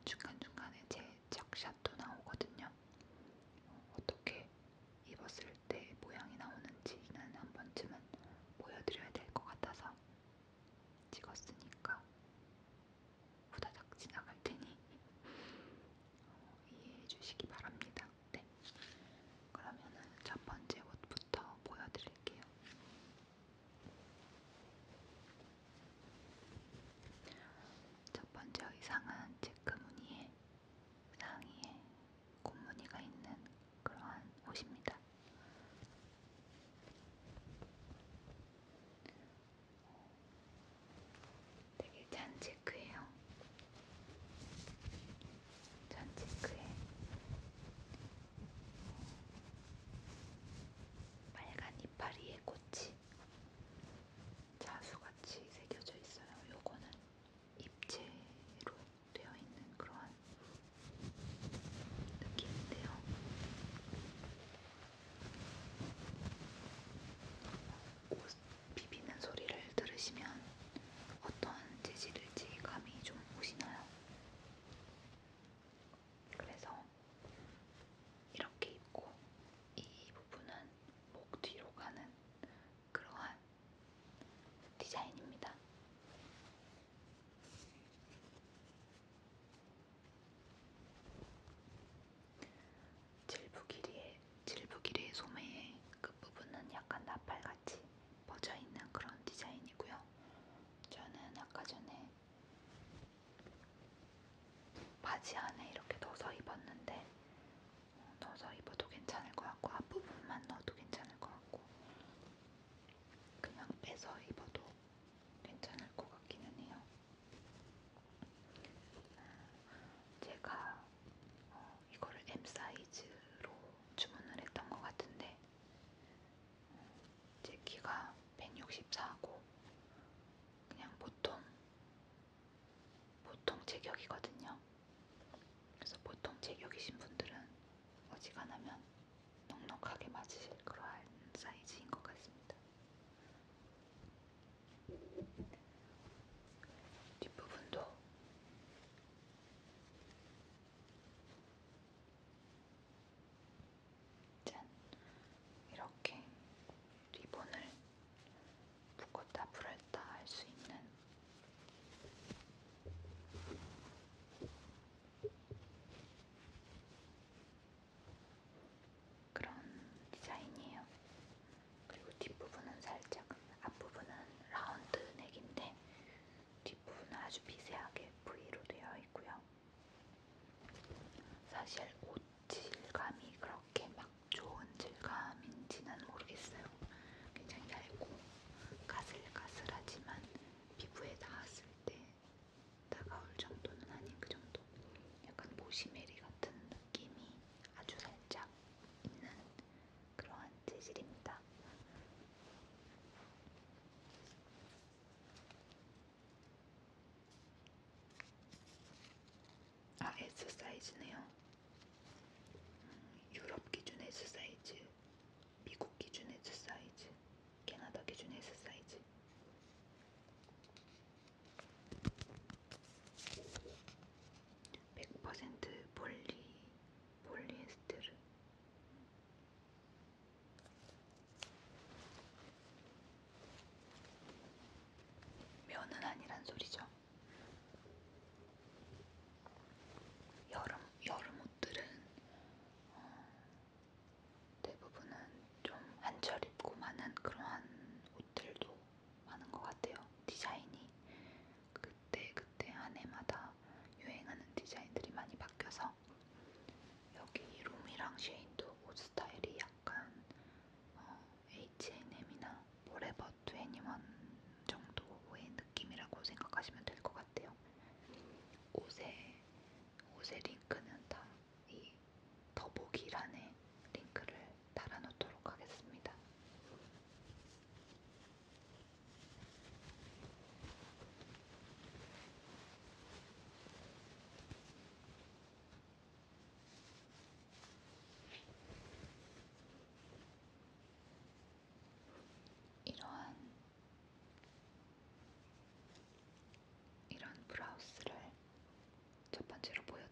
중간중간에 제 적샷도 나오거든요. 어떻게 입었을 때 모양이 나오는지는 한 번쯤은 보여드려야 될 것 같아서 찍었으니까 후다닥 지나갈 테니 이해해 주시기 바랍니다. 네. 그러면은 첫 번째 옷부터 보여드릴게요. 첫 번째 의상은 체크 무늬에 상의에 꽃무늬가 있는 그러한 옷입니다. 되게 잔 체크예요. 잔 체크에 빨간 이파리의 꽃이 자수같이 새겨져 있어요. 요거는 입체로 되어 있는 그러한 느낌인데요. 옷 비비는 소리를 들으시면 어떤 재질일지 감이 좀 오시나요? 그래서 이렇게 입고 이 부분은 목 뒤로 가는 그러한 디자인입니다. 질부길이의 소매의 끝부분은 약간 나팔같이 퍼져있는 그런 디자인이고요. 저는 아까 전에 바지 안에 이렇게 넣어서 입었는데 넣어서 입어도 괜찮을 것 같고 앞부분만 넣어도 괜찮을 것 같고 그냥 빼서 입어도 괜찮을 것 같기는 해요. 제가 이거를 M 사이즈로 주문을 했던 것 같은데 제 키가 164고 그냥 보통 체격이거든요. 그래서 보통 체격이신 분들은 어지간하면 넉넉하게 맞으실 그러한 사이즈인 것 같습니다. 뒷부분도 짠! 이렇게 리본을 묶었다 풀었다 할 수 있는 그런 디자인이에요. 그리고 뒷부분은 살짝, 앞부분은 라운드 넥인데 뒷부분은 아주 미세하게 V로 되어 있고요. 사실 옷 질감이 그렇게 막 좋은 질감인지는 모르겠어요. 굉장히 얇고 가슬가슬하지만 피부에 닿았을 때 다가올 정도는 아닌 그 정도. 약간 모시메리 같은 느낌이 아주 살짝 있는 그러한 재질입니다. 아, S 사이즈네요. 유럽 기준 S 사이즈, 미국 기준 S 사이즈, 캐나다 기준 S 사이즈. 100% 폴리에스테르. 면은 아니란 소리죠. 여름 옷들은 대부분은 좀 한철 입고 많은 그러한 옷들도 많은 것 같아요. 디자인이 그때 한 해마다 유행하는 디자인들이 많이 바뀌어서 여기 룸이랑 쉐인도 옷 스타일이 약간 H&M이나 포레버 21 정도의 느낌이라고 생각하시면 될 것 같아요. 옷의 링크는 다 이 더보기란에 링크를 달아놓도록 하겠습니다. 이런 브라우스를 첫 번째로 보여드릴게요.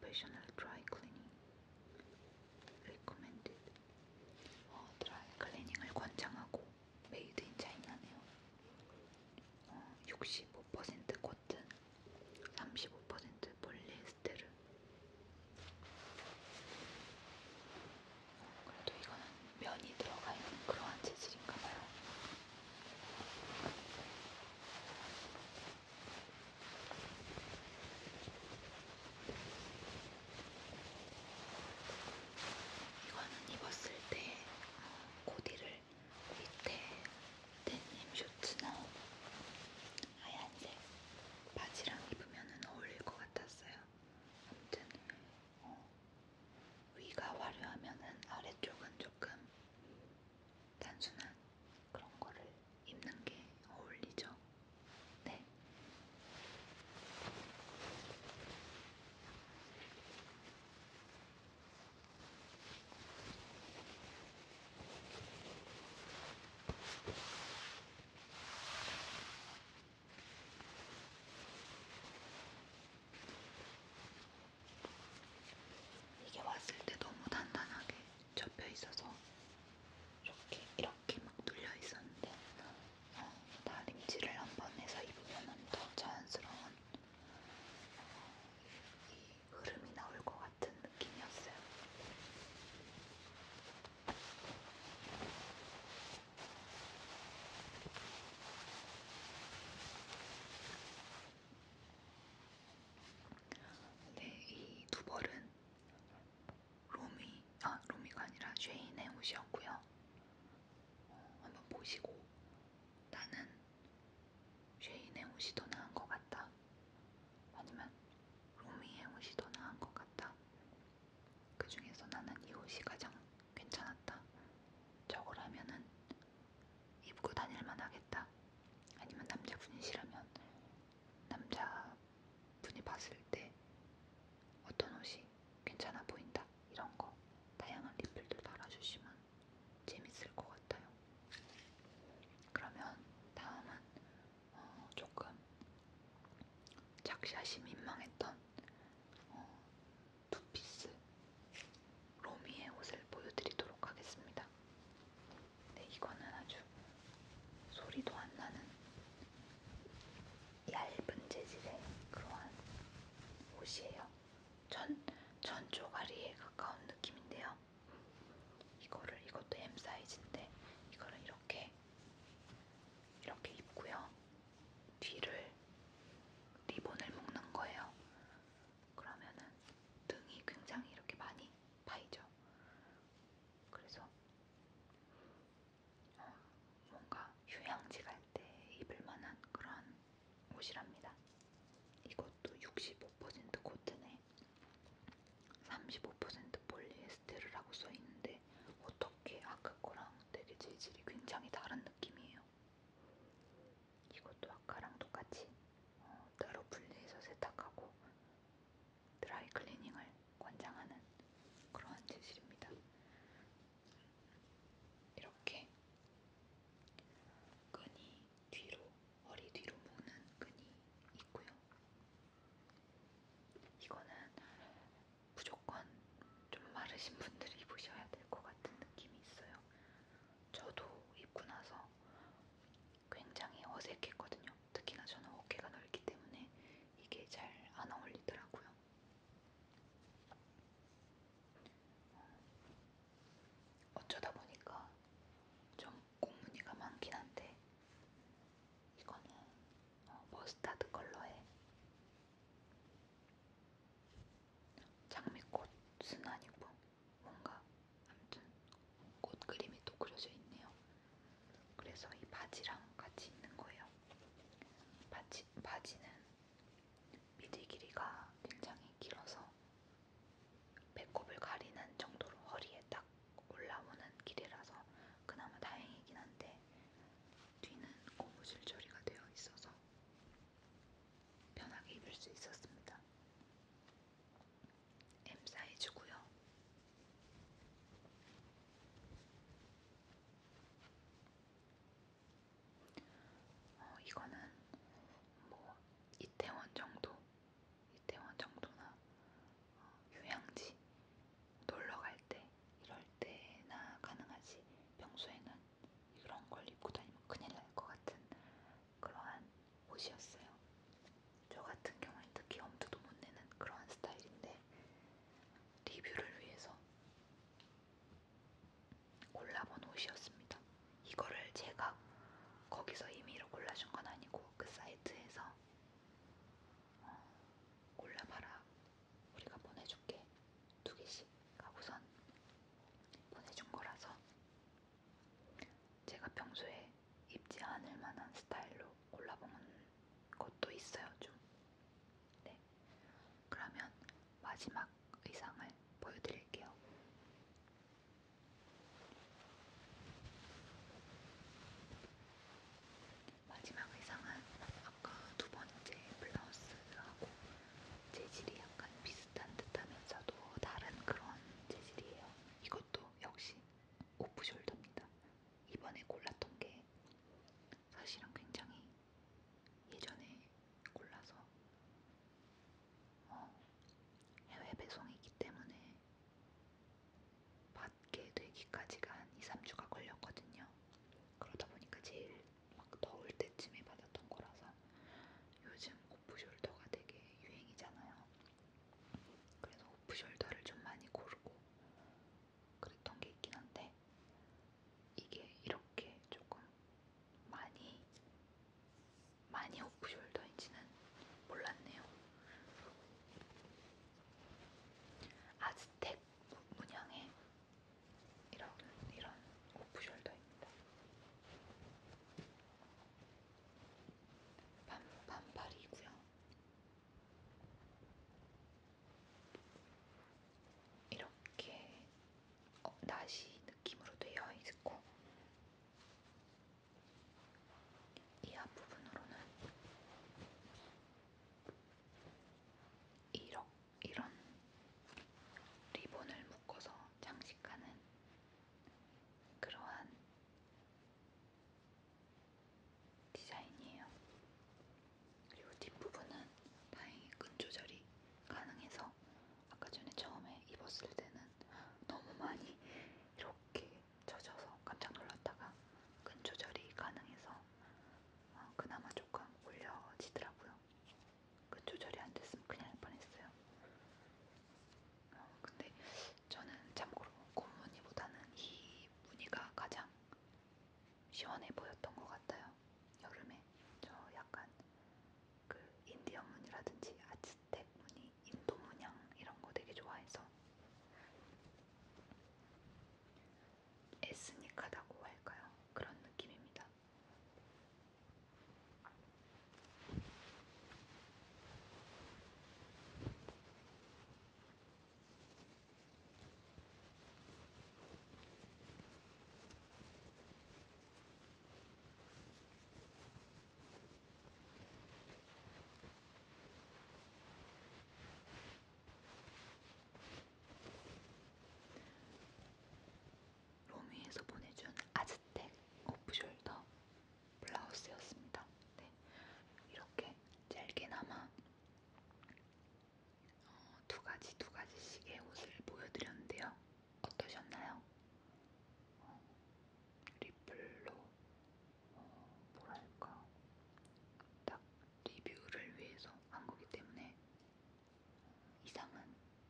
professional dry cleaning recommended. 드라이 클리닝을 권장하고 메이드 인 차이나네요. 65% 코튼, 35% 폴리에스테르. 그래도 이거는 면이 들어가 있는 그러한 재질인가봐요. 이거는 입었을 때 코디를 밑에 데님 셔츠나 하얀색 바지랑 입으면 어울릴 것 같았어요. 아무튼 위가 화려하면은 아래쪽은 조금 단순한 그런 거를 입는 게 어울리죠. 네. 이게 왔을 때 너무 단단하게 접혀 있어서 이렇게 막 눌려 있었는데 다림질을 한번 해서 입으면 더 자연스러운 이 흐름이 나올 것 같은 느낌이었어요. 네, 이 두 벌은 로미가 아니라 쉐인의 옷이었고요. 한번 보시고 나는 쉐인의 옷이 더 나은 것 같다, 아니면 로미의 옷이 더 나은 것 같다, 그 중에서 나는 이 옷이 가장 괜찮았다, 저거라면은 입고 다닐만 하겠다, 아니면 남자분이시라면 남자분이 봤을 때 어떤 옷이 괜찮아 보인다, 이런 거 다양한 리플들 달아주시면 재밌을 것 같아요. 그러면 다음은 조금 작샷이 민망했던 투피스 로미의 옷을 보여드리도록 하겠습니다. 네, 이거는 아주 소리도 안 나는 얇은 재질의 그러한 옷이에요. 전 쪼가리에 가까운 느낌인데요. 이것도 M 사이즈인데 이거를 이렇게 입고요. 뒤를 리본을 묶는 거예요. 그러면은 등이 굉장히 이렇게 많이 파이죠. 그래서 뭔가 휴양지 갈 때 입을 만한 그런 옷이랍니다. 이것도 65% 코튼에 35% 폴리에스테르라고 써있는데 어떻게 아까 거랑 되게 재질이 굉장히 다른 느낌이에요. 이것도 아까랑 똑같이 따로 분리해서 세탁하고 드라이 클리닝을 권장하는 그러한 재질입니다. 이렇게 끈이 허리 뒤로 묶는 끈이 있고요. 이거는 무조건 좀 마르신 분들이 입으셔야 될 것 같은 느낌이 있어요. 저도 입고 나서 굉장히 어색했거든요. 특히나 저는 어깨가 넓기 때문에 이게 잘 안 어울리더라고요. 어쩌다 보니까 좀 꽃무늬가 많긴 한데 이거는 머스타드 컬러의 장미꽃은 아니고 뭔가 아무튼 꽃 그림이 또 그려져 있네요. 그래서 이 바지랑 같이 있는 거예요. 마지막 의상을 보여드릴게요. 마지막 의상은 아까 두 번째 블라우스하고 재질이 약간 비슷한 듯하면서도 다른 그런 재질이에요. 이것도 역시 오프숄더입니다. 이번에 골랐던 게 사실은 굉장히 예전에 골라서 해외 배송이기 때문에 받게 되기까지가 한 2, 3주가 걸렸거든요. 그러다 보니까 제일 막 더울 때쯤에 받았던 거라서 요즘 오프숄더가 되게 유행이잖아요. 그래서 오프숄더를 좀 많이 고르고 그랬던 게 있긴 한데 이게 이렇게 조금 많이 오프숄더인지는 몰랐네요. 아즈텍 문양의 이런 오프숄더입니다. 반팔이고요. 이렇게 나시 느낌으로 되어 있고 이 앞부분으로는 이런 리본을 묶어서 장식하는 그러한 디자인이에요. 그리고 뒷부분은 다행히 끈 조절이 가능해서 아까 전에 처음에 입었을 때는 너무 많이 이렇게 젖어서 깜짝 놀랐다가 끈 조절이 가능해서 그나마 조금 올려지더라고요. 끈 조절이 안 됐으면 큰일 날 뻔했어요. 근데 저는 참고로 곰무늬보다는 이 무늬가 가장 시원해 보였던 것 같아요. 여름에 저 약간 그 인디언 무늬라든지 아즈텍 무늬, 인도 문양 이런 거 되게 좋아해서 에스닉하다고 할까요? 그런 느낌입니다. 로미에서 보내준 아즈텍 오프숄더 블라우스였습니다. 네, 이렇게 짧게나마 두 가지씩의 옷을 보여드렸는데요. 어떠셨나요? 리플로 뭐랄까 딱 리뷰를 위해서 한 거기 때문에 이상한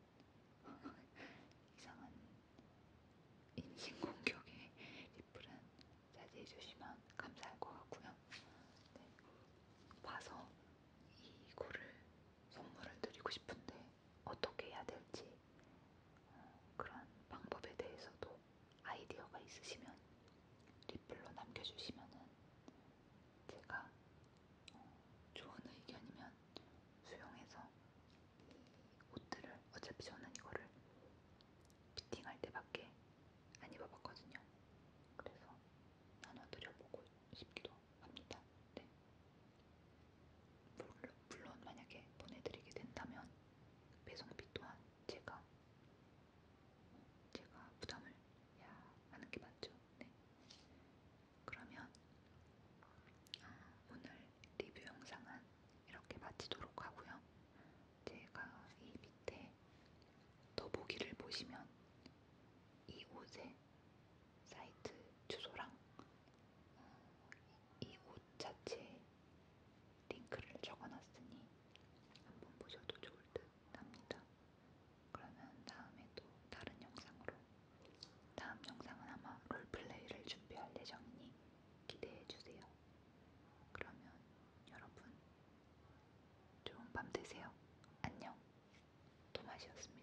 인신공격의 리플은 자제해주시면 감사할 것 같고요. 네, 봐서 이거를 선물을 드리고 싶은데 어떻게 해야 될지 그런 방법에 대해서도 아이디어가 있으시면 리플로 남겨주시면은 제가 좋은 의견이면 수용해서 이 옷들을 어차피 저는 이거를 피팅할 때밖에 안 입어봤거든요. 그래서 나눠드려보고 싶기도 합니다. 네. 물론 만약에 보내드리게 된다면 배송비 또한 제가 부담을 해야 하는 게 맞죠. 네. 그러면 오늘 리뷰 영상은 이렇게 마치도록 하고요. 제가 이 밑에 더보기를 보시면 이 옷의 사이트 주소랑 이 옷 자체 링크를 적어놨으니 한번 보셔도 좋을 듯 합니다. 그러면 다음에 또 다른 영상으로 다음 영상은 아마 롤플레이를 준비할 예정이니 기대해주세요. 그러면 여러분 좋은 밤 되세요. 안녕. 토마시였습니다.